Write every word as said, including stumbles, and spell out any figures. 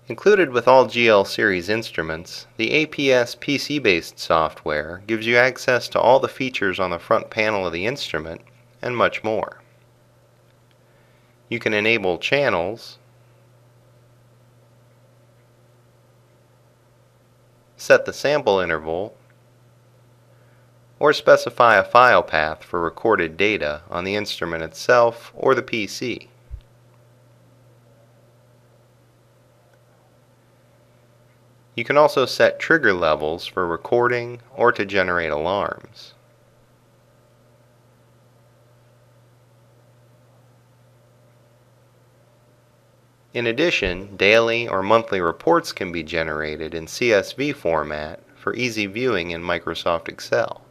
Included with all G L series instruments, the A P S P C-based software gives you access to all the features on the front panel of the instrument and much more. You can enable channels, set the sample interval, or specify a file path for recorded data on the instrument itself or the P C. You can also set trigger levels for recording or to generate alarms. In addition, daily or monthly reports can be generated in C S V format for easy viewing in Microsoft Excel.